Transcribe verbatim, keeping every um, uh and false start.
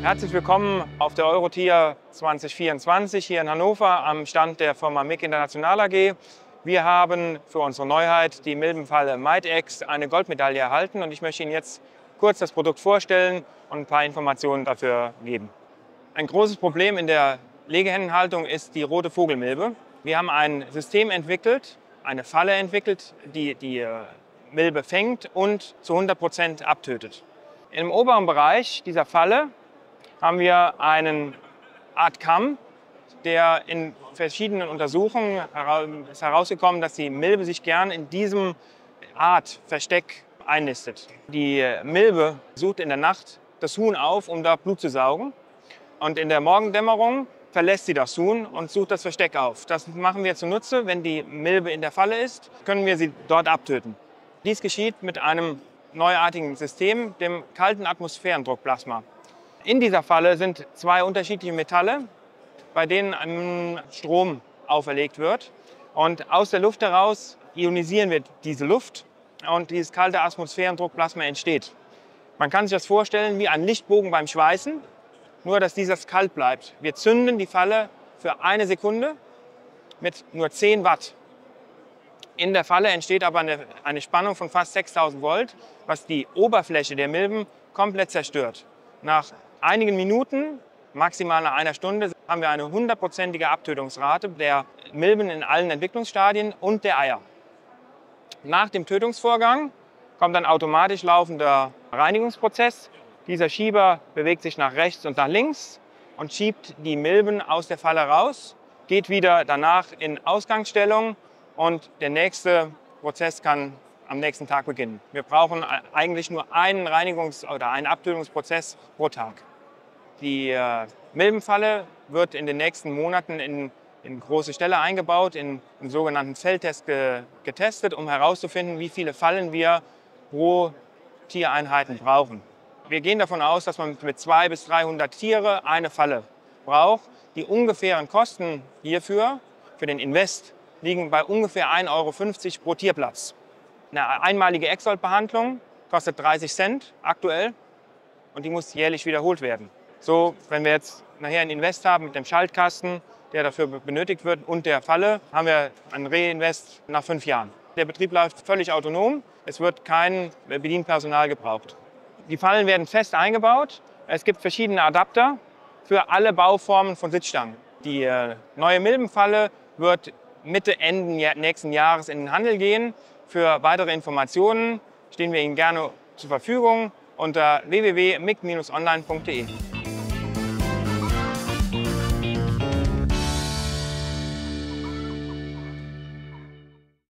Herzlich willkommen auf der Eurotier zwanzig vierundzwanzig hier in Hannover am Stand der Firma M I C International A G. Wir haben für unsere Neuheit, die Milbenfalle Mitex, eine Goldmedaille erhalten und ich möchte Ihnen jetzt kurz das Produkt vorstellen und ein paar Informationen dafür geben. Ein großes Problem in der Legehennenhaltung ist die rote Vogelmilbe. Wir haben ein System entwickelt, eine Falle entwickelt, die die Milbe fängt und zu hundert Prozent abtötet. Im oberen Bereich dieser Falle haben wir einen Art Kamm, der in verschiedenen Untersuchungen ist herausgekommen, dass die Milbe sich gern in diesem Art Versteck einnistet. Die Milbe sucht in der Nacht das Huhn auf, um da Blut zu saugen. Und in der Morgendämmerung verlässt sie das Huhn und sucht das Versteck auf. Das machen wir zunutze. Wenn die Milbe in der Falle ist, können wir sie dort abtöten. Dies geschieht mit einem neuartigen System, dem kalten Atmosphärendruckplasma. In dieser Falle sind zwei unterschiedliche Metalle, bei denen ein Strom auferlegt wird. Und aus der Luft heraus ionisieren wir diese Luft und dieses kalte Atmosphärendruckplasma entsteht. Man kann sich das vorstellen wie ein Lichtbogen beim Schweißen, nur dass dieses kalt bleibt. Wir zünden die Falle für eine Sekunde mit nur zehn Watt. In der Falle entsteht aber eine, eine Spannung von fast sechstausend Volt, was die Oberfläche der Milben komplett zerstört. Nach einigen Minuten, maximal nach einer Stunde, haben wir eine hundertprozentige Abtötungsrate der Milben in allen Entwicklungsstadien und der Eier. Nach dem Tötungsvorgang kommt ein automatisch laufender Reinigungsprozess. Dieser Schieber bewegt sich nach rechts und nach links und schiebt die Milben aus der Falle raus, geht wieder danach in Ausgangsstellung und der nächste Prozess kann am nächsten Tag beginnen. Wir brauchen eigentlich nur einen Reinigungs- oder einen Abtötungsprozess pro Tag. Die äh, Milbenfalle wird in den nächsten Monaten in, in große Ställe eingebaut, in einen sogenannten Feldtest ge getestet, um herauszufinden, wie viele Fallen wir pro Tiereinheiten brauchen. Wir gehen davon aus, dass man mit zweihundert bis dreihundert Tiere eine Falle braucht. Die ungefähren Kosten hierfür, für den Invest, liegen bei ungefähr ein Euro fünfzig pro Tierplatz. Eine einmalige Exolt-Behandlung kostet dreißig Cent aktuell und die muss jährlich wiederholt werden. So, wenn wir jetzt nachher einen Invest haben mit dem Schaltkasten, der dafür benötigt wird, und der Falle, haben wir einen Reinvest nach fünf Jahren. Der Betrieb läuft völlig autonom, es wird kein Bedienpersonal gebraucht. Die Fallen werden fest eingebaut. Es gibt verschiedene Adapter für alle Bauformen von Sitzstangen. Die äh, neue Milbenfalle wird Mitte, Ende nächsten Jahres in den Handel gehen. Für weitere Informationen stehen wir Ihnen gerne zur Verfügung unter w w w punkt mic Bindestrich online punkt de.